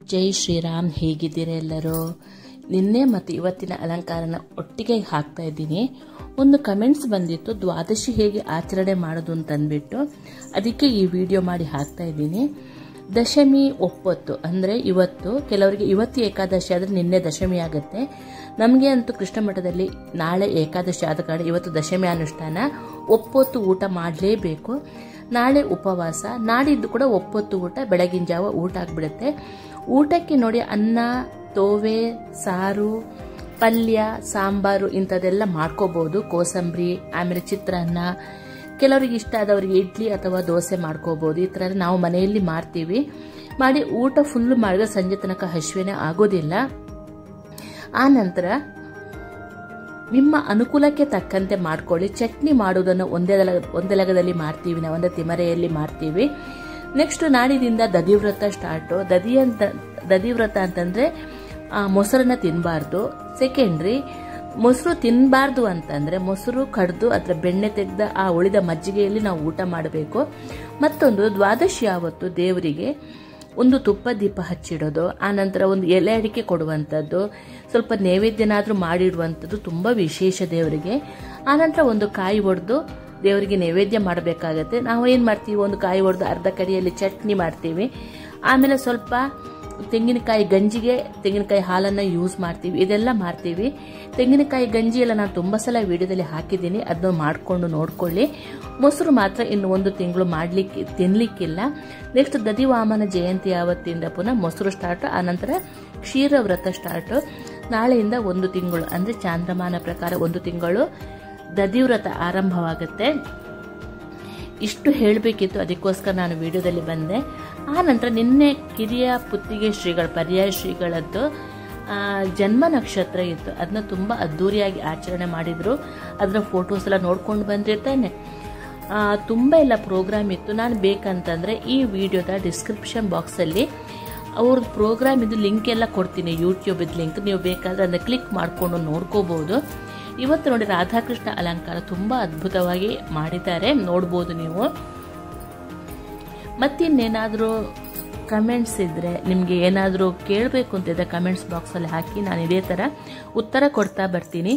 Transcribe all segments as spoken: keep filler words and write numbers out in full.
ಜೈ ಶ್ರೀರಾಮ್. ಹೇಗಿದ್ದೀರಾ ಎಲ್ಲರೂ? ನಿನ್ನೆ ಮತ್ತು ಇವತ್ತಿನ ಅಲಂಕಾರನ ಒಟ್ಟಿಗೆ ಹಾಕ್ತಾ ಇದ್ದೀನಿ. ಒಂದು ಕಮೆಂಟ್ಸ್ ಬಂದಿತ್ತು, ದ್ವಾದಶಿ ಹೇಗೆ ಆಚರಣೆ ಮಾಡೋದು ಅಂತಂದ್ಬಿಟ್ಟು, ಅದಕ್ಕೆ ಈ ವಿಡಿಯೋ ಮಾಡಿ ಹಾಕ್ತಾ ಇದ್ದೀನಿ. ದಶಮಿ ಒಪ್ಪತ್ತು ಅಂದರೆ ಇವತ್ತು, ಕೆಲವರಿಗೆ ಇವತ್ತು ಏಕಾದಶಿ ಆದರೆ ನಿನ್ನೆ ದಶಮಿ ಆಗುತ್ತೆ. ನಮಗೆ ಅಂತೂ ಕೃಷ್ಣ ಮಠದಲ್ಲಿ ನಾಳೆ ಏಕಾದಶಿ ಆದ ಕಾರಣ ಇವತ್ತು ದಶಮಿ ಅನುಷ್ಠಾನ. ಒಪ್ಪತ್ತು ಊಟ ಮಾಡಲೇಬೇಕು. ನಾಳೆ ಉಪವಾಸ, ನಾಡಿದ್ದು ಕೂಡ ಒಪ್ಪತ್ತು ಊಟ, ಬೆಳಗಿನ ಜಾವ ಊಟ ಆಗಿಬಿಡುತ್ತೆ. ಊಟಕ್ಕೆ ನೋಡಿ ಅನ್ನ, ತೋವೆ, ಸಾರು, ಪಲ್ಯ, ಸಾಂಬಾರು ಇಂಥದ್ದೆಲ್ಲ ಮಾಡ್ಕೋಬಹುದು. ಕೋಸಂಬರಿ, ಆಮೇಲೆ ಚಿತ್ರಾನ್ನ, ಕೆಲವರಿಗೆ ಇಷ್ಟ ಆದವರಿಗೆ ಇಡ್ಲಿ ಅಥವಾ ದೋಸೆ ಮಾಡ್ಕೋಬಹುದು. ಈ ಥರ ನಾವು ಮನೆಯಲ್ಲಿ ಮಾಡ್ತೀವಿ. ಮಾಡಿ ಊಟ ಫುಲ್ ಮಾಡಿದ್ರೆ ಸಂಜೆ ತನಕ ಹಸಿವೆನೇ ಆಗೋದಿಲ್ಲ. ಆ ನಂತರ ನಿಮ್ಮ ಅನುಕೂಲಕ್ಕೆ ತಕ್ಕಂತೆ ಮಾಡ್ಕೊಳ್ಳಿ. ಚಟ್ನಿ ಮಾಡೋದನ್ನು ಒಂದೇ ಒಂದೆಲಗದಲ್ಲಿ ಮಾಡ್ತೀವಿ, ನಾವು ಒಂದೇ ತಿಮರೆಯಲ್ಲಿ ಮಾಡ್ತೀವಿ. Next ನಾಡಿದಿಂದ ದಧಿವ್ರತ start. ದಧಿ ಅಂತ ದಧಿವ್ರತ ಅಂತಂದ್ರೆ ಮೊಸರನ್ನ ತಿನ್ನಬಾರ್ದು. ಸೆಕೆಂಡ್ರಿ, ಮೊಸರು ತಿನ್ನಬಾರ್ದು ಅಂತಂದ್ರೆ ಮೊಸರು ಕಡ್ದು ಅದರ ಬೆಣ್ಣೆ ತೆಗೆದ ಆ ಉಳಿದ ಮಜ್ಜಿಗೆಯಲ್ಲಿ ನಾವು ಊಟ ಮಾಡಬೇಕು. ಮತ್ತೊಂದು, ದ್ವಾದಶಿ ಆವತ್ತು ದೇವರಿಗೆ ಒಂದು ತುಪ್ಪ ದೀಪ ಹಚ್ಚಿಡೋದು, ಆನಂತರ ಒಂದು ಎಲೆ ಅಡಿಕೆ ಕೊಡುವಂಥದ್ದು, ಸ್ವಲ್ಪ ನೈವೇದ್ಯನಾದರೂ ಮಾಡಿಡುವಂಥದ್ದು ತುಂಬ ವಿಶೇಷ ದೇವರಿಗೆ. ಆನಂತರ ಒಂದು ಕಾಯಿ ಒಡೆದು ದೇವರಿಗೆ ನೈವೇದ್ಯ ಮಾಡಬೇಕಾಗತ್ತೆ. ನಾವು ಏನು ಮಾಡ್ತೀವಿ, ಒಂದು ಕಾಯಿ ಒಡೆದು ಅರ್ಧ ಕಡಿಯಲ್ಲಿ ಚಟ್ನಿ ಮಾಡ್ತೀವಿ. ಆಮೇಲೆ ಸ್ವಲ್ಪ ತೆಂಗಿನಕಾಯಿ ಗಂಜಿಗೆ ತೆಂಗಿನಕಾಯಿ ಹಾಲನ್ನು ಯೂಸ್ ಮಾಡ್ತೀವಿ. ಇದೆಲ್ಲ ಮಾಡ್ತೀವಿ. ತೆಂಗಿನಕಾಯಿ ಗಂಜಿ ಎಲ್ಲ ನಾನು ತುಂಬ ಸಲ ವಿಡಿಯೋದಲ್ಲಿ ಹಾಕಿದ್ದೀನಿ, ಅದನ್ನು ಮಾಡಿಕೊಂಡು ನೋಡ್ಕೊಳ್ಳಿ. ಮೊಸರು ಮಾತ್ರ ಇನ್ನು ಒಂದು ತಿಂಗಳು ಮಾಡ್ಲಿಕ್ಕೆ ತಿನ್ಲಿಕ್ಕಿಲ್ಲ. ನೆಕ್ಸ್ಟ್ ದಧಿವಾಮನ ಜಯಂತಿ ಆವತ್ತಿಂದ ಪುನಃ ಮೊಸರು ಸ್ಟಾರ್ಟ್. ಆನಂತರ ಕ್ಷೀರ ವ್ರತ ಸ್ಟಾರ್ಟ್. ನಾಳೆಯಿಂದ ಒಂದು ತಿಂಗಳು ಅಂದರೆ ಚಾಂದ್ರಮಾನ ಪ್ರಕಾರ ಒಂದು ತಿಂಗಳು ದಧಿವ್ರತ ಆರಂಭವಾಗುತ್ತೆ. ಇಷ್ಟು ಹೇಳಬೇಕಿತ್ತು, ಅದಕ್ಕೋಸ್ಕರ ನಾನು ವಿಡಿಯೋದಲ್ಲಿ ಬಂದೆ. ಆ ನಂತರ ನಿನ್ನೆ ಕಿರಿಯ ಪುತ್ತಿಗೆ ಶ್ರೀಗಳ ಪರ್ಯಾಯ ಶ್ರೀಗಳದ್ದು ಜನ್ಮ ನಕ್ಷತ್ರ ಇತ್ತು. ಅದನ್ನ ತುಂಬ ಅದ್ದೂರಿಯಾಗಿ ಆಚರಣೆ ಮಾಡಿದ್ರು. ಅದರ ಫೋಟೋಸ್ ಎಲ್ಲ ನೋಡ್ಕೊಂಡು ಬಂದಿರ್ತಾನೆ. ತುಂಬ ಎಲ್ಲ ಪ್ರೋಗ್ರಾಮ್ ಇತ್ತು. ನಾನು ಬೇಕಂತಂದ್ರೆ ಈ ವಿಡಿಯೋದ ಡಿಸ್ಕ್ರಿಪ್ಷನ್ ಬಾಕ್ಸಲ್ಲಿ ಅವ್ರದ್ದು ಪ್ರೋಗ್ರಾಮ್ ಇದು ಲಿಂಕ್ ಎಲ್ಲ ಕೊಡ್ತೀನಿ, ಯೂಟ್ಯೂಬ್ ಇದು ಲಿಂಕ್. ನೀವು ಬೇಕಾದ್ರೆ ಅದನ್ನ ಕ್ಲಿಕ್ ಮಾಡಿಕೊಂಡು ನೋಡ್ಕೋಬಹುದು. ಇವತ್ತು ನೋಡಿ ರಾಧಾಕೃಷ್ಣ ಅಲಂಕಾರ ತುಂಬ ಅದ್ಭುತವಾಗಿ ಮಾಡಿದ್ದಾರೆ, ನೋಡ್ಬೋದು ನೀವು. ಮತ್ತಿನ್ನೇನಾದರೂ ಕಮೆಂಟ್ಸ್ ಇದ್ದರೆ, ನಿಮಗೆ ಏನಾದರೂ ಕೇಳಬೇಕು ಅಂತಿದ್ದರೆ ಕಮೆಂಟ್ಸ್ ಬಾಕ್ಸಲ್ಲಿ ಹಾಕಿ, ನಾನು ಇದೇ ಥರ ಉತ್ತರ ಕೊಡ್ತಾ ಬರ್ತೀನಿ.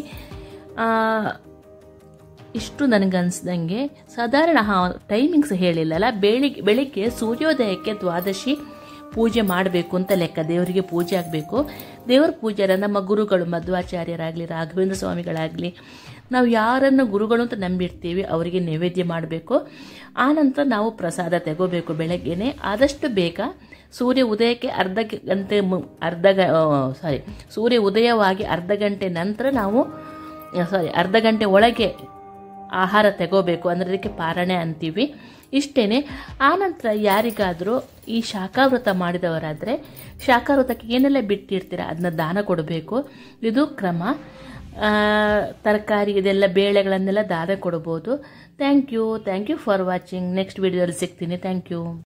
ಇಷ್ಟು ನನಗನ್ಸ್ದಂಗೆ ಸಾಧಾರಣ ಹಾಂ ಟೈಮಿಂಗ್ಸ್ ಹೇಳಿಲ್ಲಲ್ಲ. ಬೆಳಿಗ್ಗೆ ಬೆಳಿಗ್ಗೆ ಸೂರ್ಯೋದಯಕ್ಕೆ ದ್ವಾದಶಿ ಪೂಜೆ ಮಾಡಬೇಕು ಅಂತ ಲೆಕ್ಕ. ದೇವರಿಗೆ ಪೂಜೆ ಆಗಬೇಕು. ದೇವರ ಪೂಜೆನ ನಮ್ಮ ಗುರುಗಳು ಮಧ್ವಾಚಾರ್ಯರಾಗಲಿ, ರಾಘವೇಂದ್ರ ಸ್ವಾಮಿಗಳಾಗಲಿ, ನಾವು ಯಾರನ್ನು ಗುರುಗಳು ಅಂತ ನಂಬಿರ್ತೀವಿ ಅವರಿಗೆ ನೈವೇದ್ಯ ಮಾಡಬೇಕು. ಆನಂತರ ನಾವು ಪ್ರಸಾದ ತಗೋಬೇಕು ಬೆಳಗ್ಗೆನೆ. ಆದಷ್ಟು ಬೇಗ ಸೂರ್ಯ ಉದಯಕ್ಕೆ ಅರ್ಧ ಗಂಟೆ ಅರ್ಧ ಸಾರಿ ಸೂರ್ಯ ಉದಯವಾಗಿ ಅರ್ಧ ಗಂಟೆ ನಂತರ ನಾವು ಸಾರಿ ಅರ್ಧ ಗಂಟೆ ಒಳಗೆ ಆಹಾರ ತಗೋಬೇಕು. ಅಂದರೆ ಅದಕ್ಕೆ ಪಾರಣೆ ಅಂತೀವಿ. ಇಷ್ಟೇನೆ. ಆನಂತರ ಯಾರಿಗಾದರೂ ಈ ಶಾಖಾವ್ರತ ಮಾಡಿದವರಾದರೆ ಶಾಖಾವ್ರತಕ್ಕೆ ಏನೆಲ್ಲ ಬಿಟ್ಟಿರ್ತೀರ ಅದನ್ನ ದಾನ ಕೊಡಬೇಕು. ಇದು ಕ್ರಮ. ತರಕಾರಿ ಇದೆಲ್ಲ ಬೇಳೆಗಳನ್ನೆಲ್ಲ ದಾನ ಕೊಡಬಹುದು. Thank you thank you for watching. Next ವಿಡಿಯೋದಲ್ಲಿ ಸಿಗ್ತೀನಿ. Thank you.